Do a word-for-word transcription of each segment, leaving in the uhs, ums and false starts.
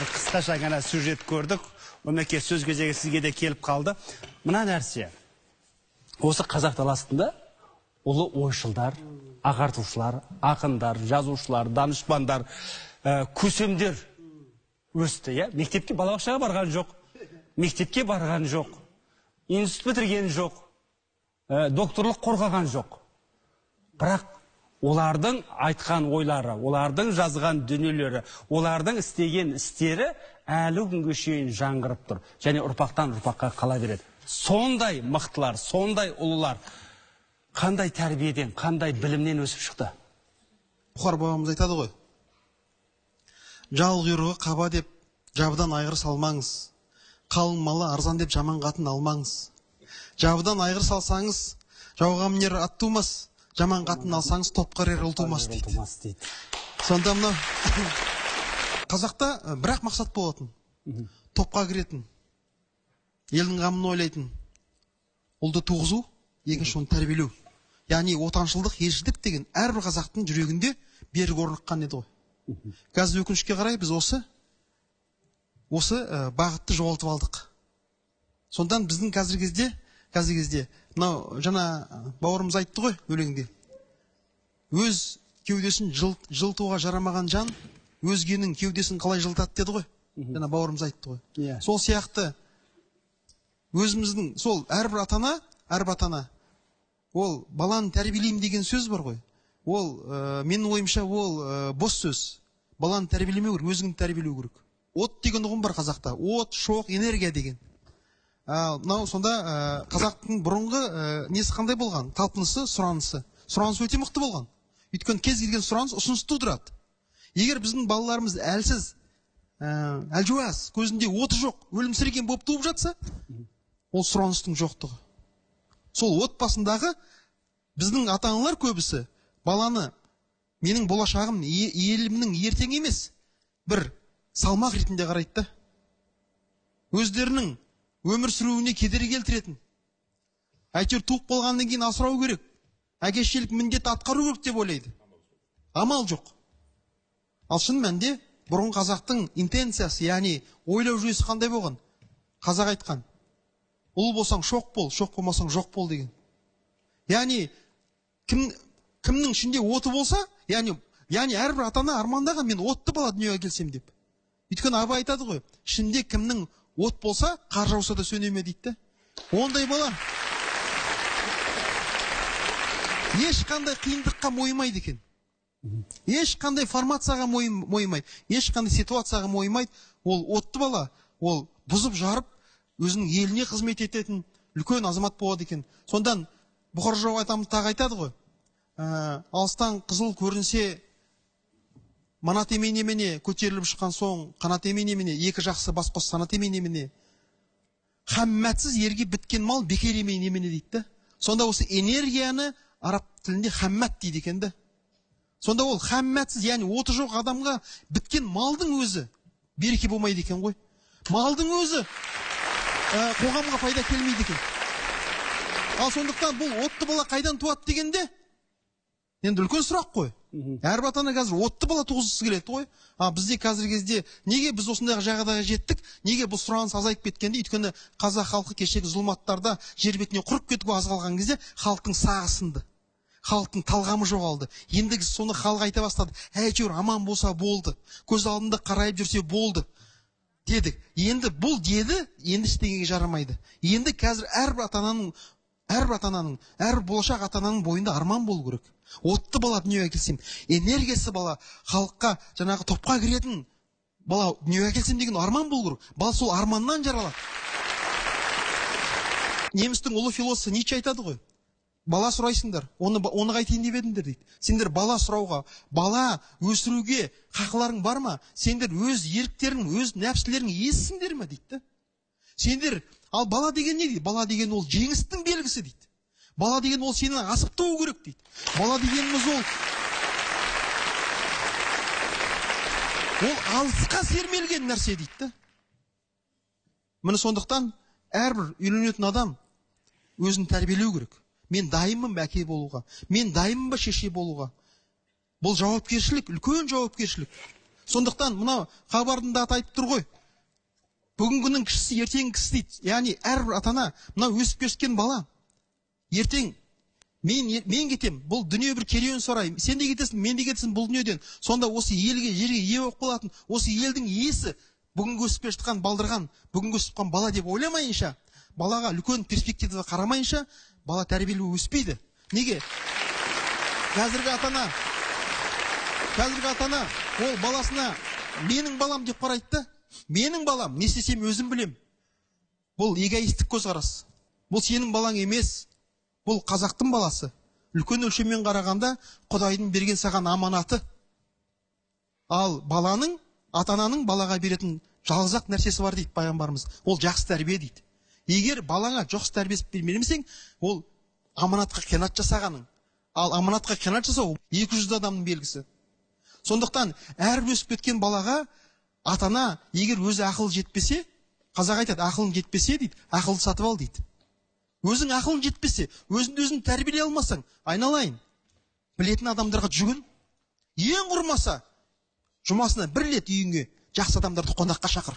бір қысқаша ғана сюжет көрдік. Өмеке сөз кезегі сізге де келіп қалды. Мына нәрсе. Осы қазақ даласында ұлы ойшылдар, ағартушылар, ақындар, жазушылар, данышпандар, көсемдер өсті. Мектепке, балабақшаға барған жоқ. Мектепке барған жоқ. Институт бітірген жоқ. Докторлық қорғаған жоқ. Бірақ олардың айтқан ойлары, олардың жазған дүниелері, олардың істеген істері әлі күнге шейін жаңғырып тұр. Және ұрпақтан ұрпаққа қала береді. Сондай мықтылар, сондай ұлылар қандай тәрбиеден, қандай білімнен өсіп шықты? Бұхар бабамыз айтады ғой. Жал құйрығы қаба деп жабыдан айғыр салмаңыз. Қалың малы арзан деп жаман қатын алмаңыз. Жабыдан айғыр салсаңыз, жауға мінер ат тумас, жаман қатын алсаңыз, топқа ерер ұл тумас дейді. Сонда мына қазақта бірақ мақсат болатын. Топқа кіретін, елдің қамын ойлайтын, ұлды туғызу, екінші оны тәрбиелеу. Яғни отаншылдық, елшілдік деген әрбір қазақтың жүрегінде берік орныққан еді ғой. Қазір өкінішке қарай біз осы осы бағытты жоғалтып алдық. Сондан біздің қазір кезде, қазір кезде, мынау жаңа бауырымыз айтты ғой өлеңде. Өз кеудесін жылтуға жарамаған жан, өзгенің кеудесін қалай жылтады деді ғой. Жаңа бауырымыз айтты ғой. Сол сияқты өзіміздің, сол әрбір атана, әрбір атана, ол баланы тәрбиелеймін деген сөз бар ғой. Ол, менің ойымша, ол бос сөз. Баланы тәрбиелемеу керек, өзіңді тәрбиелеу керек. От деген ұғым бар қазақта. От, шоқ, энергия деген. Мынау сонда қазақтың бұрынғы несі қандай болған? Талпынысы, сұранысы. Сұранысы өте мықты болған. Өйткені кез келген сұраныс ұсыныс тудырады. Егер біздің балаларымыз әлсіз, әлжуаз, көзінде оты жоқ, өлімсіреген болып туып жатса, ол сұраныстың жоқтығы. Сол отбасындағы біздің ата-аналар көбісі баланы менің болашағым, елімнің ертең емес, бір салмақ ретінде қарайды. Өздерінің өмір сүруіне кедергі келтіретін. Әйтеуір туып болғаннан кейін асырау керек. Әкешілік міндет атқару керек деп ойлайды. Амал жоқ. Ал шын мәнінде бұрын қазақтың интенциясы, яғни ойлау жүйесі қандай болған? Қазақ айтқан. Ұл болсаң шоқ бол, шоқ болмасаң жоқ бол деген. Яғни кімнің ішінде оты болса, яғни әрбір атана армандаған, мен отты бала дүниеге келсем деп. Өйткені Абай айтады ғой, ішінде кімнің от болса, қар жауса да сөне ме дейді. Ондай бала ешқандай қиындыққа мойымайды екен. Ешқандай формацияға мойымайды, ешқандай ситуацияға мойымайды. Ол отты бала, ол бұзып жарып, өзінің еліне қызмет ететін үлкен азамат болады екен. Сондан Бұхар жырау атамыз тағы айтады ғой. Алыстан қызыл көрінсе, манат емене-мене көтеріліп шыққан соң, қанат емене-мене, екі жақсы бас қос санат емене-мене. Хаммәтсіз ерге біткен мал бекер емене-мене дейді. Сонда осы энергияны араб тілінде хаммәт дейді екенді. Сонда ол хаммәтсіз, яғни оты жоқ адамға біткен малдың өзі береке болмайды екен ғой. Малдың өзі қоғамға пайда келмейді екен. Ал сондықтан бұл отты бала қайдан туады дегенде, енді үлкен сұрақ қой. Әрбір ата-ана қазір отты бала туғызғысы келеді ғой. Бізде қазіргі кезде неге біз осындайға жағдайға жеттік? Неге бұл сұраныс азайып кеткенде? Өйткені қазақ халқы кешегі зұлматтарда жер бетіне құрып кетіп аз қалған кезде халықтың сағы сынды. Халықтың талғамы жоғалды. Енді соны халық айта бастады. Әйтеуір аман болса болды. Көз алдында қарайып жүрсе болды. Дедік. Енді бұл деді, енді істегенге жарамайды. Енді қазір әрбір ата-ананың, әрбір ата-ананың, әрбір болашақ ата-ананың бойында арман болу керек. Отты бала дүниеге келсем, энергиясы бала халыққа, жаңағы топқа кіретін бала дүниеге келсем деген арман болу керек. Бала сол арманнан жаралады. Немістің ұлы философы Ницше айтады ғой. Бала сұрайсыңдар, оны оны қайтейін деп едіңдер дейді. Сендер бала сұрауға, бала өсіруге хақыларың бар ма? Сендер өз еріктерің, өз нәпсілерің иесісіңдер ме дейді. Сендер, ал бала деген не дейді? Бала деген ол жеңістің белгісі дейді. Бала деген ол сені асып туу керек дейді. Бала дегеніміз ол ол алысқа сермелген нәрсе дейді. Міне сондықтан әрбір үйленетін адам өзін тәрбиелеу керек. Мен дайынмын ба әке болуға? Мен дайынмын ба шеше болуға? Бұл жауапкершілік, үлкен жауапкершілік. Сондықтан мынау хабардың да аты айтып тұр ғой. Бүгінгінің кішісі ертеңгі кісі дейді. Яғни әрбір ата-ана мынау өсіп өскен бала. Ертең мен мен кетем, бұл дүние бір керуен сарай. Сен де кетесің, мен де кетесің бұл дүниеден. Сонда осы елге, жерге ие болып қалатын, осы елдің иесі бүгінгі өсіп жатқан балдырған, бүгінгі өсіп жатқан бала деп ойламайынша, балаға үлкен перспективаға қарамайынша, бала тәрбиелеу өспейді. Неге? Қазіргі ата-ана, қазіргі ата-ана ол баласына менің балам деп қарайды да, менің балам, не істесем өзім білем. Бұл эгоистік көзқарас. Бұл сенің балаң емес. Бұл қазақтың баласы. Үлкен өлшеммен қарағанда Құдайдың берген саған аманаты. Ал баланың, ата-ананың балаға беретін жалғыз-ақ нәрсесі бар дейді пайғамбарымыз. Ол жақсы тәрбие дейді. Егер балаңа жақсы тәрбие бермесең, ол аманатқа қиянат жасағаның. Ал аманатқа қиянат жасау екі жүз адамның белгісі. Сондықтан әрбір өсіп кеткен балаға ата-ана егер өзі ақыл жетпесе, қазақ айтады, ақылың жетпесе дейді, ақылды сатып ал дейді. Өзің ақылың жетпесе, өзіңді өзің тәрбиелей алмасаң, айналайын. Білетін адамдарға жүгін. Ең құрмаса, жұмасына бір рет үйіңе жақсы адамдарды қонаққа шақыр.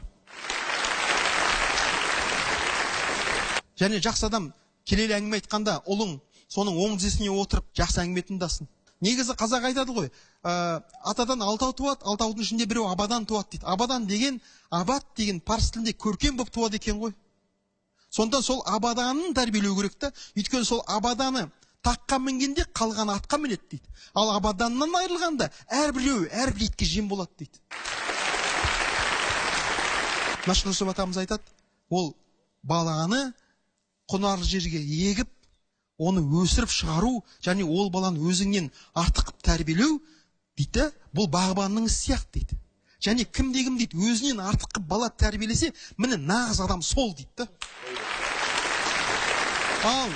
Және жақсы адам келелі әңгіме айтқанда, ұлың соның оң тізесіне отырып жақсы әңгіме тыңдасын. Негізі қазақ айтады ғой, атадан алтау туады, алтаудың ішінде біреу абадан туады дейді. Абадан деген, абат деген парсы тілінде көркем болып туады екен ғой. Сонда сол абаданын тәрбиелеу керек та, өйткені сол абаданы таққа мінгенде қалған атқа мінеді дейді. Ал абаданнан айырылғанда әрбіреу әрбір итке жем болады дейді. Машһүр Жүсіп атамыз айтады, ол баланы құнарлы жерге егіп, оны өсіріп шығару, және ол баланы өзіңнен артық қып тәрбиелеу дейді, бұл бағбанның ісі сияқты дейді. Және кімде-кім дейді, өзінен артық қып бала тәрбиелесе, міне нағыз адам сол дейді. Ал,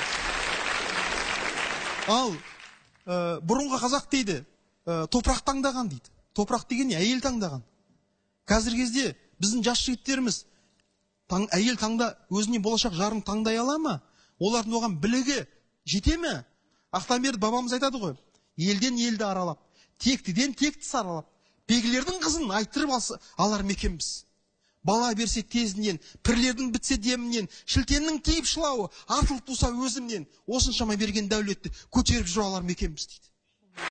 ал, ә, бұрынғы қазақ дейді, ә, топырақ таңдаған дейді. Топырақ деген не? Әйел таңдаған. Қазір кезде біздің жас жігіттеріміз таң, әйел таңда өзіне болашақ жарын таңдай ала ма? Олардың оған білігі жете ме? Ақтамберді бабамыз айтады ғой, елден елді аралап, тектіден текті саралап, бегілердің қызын айттырып алса, алар мекенбіз. Бала берсе тезінен, пірлердің бітсе демінен, шілтеннің тиіп шылауы, артылып туса өзімнен, осыншама берген дәулетті көтеріп жүр алар мекенбіз дейді.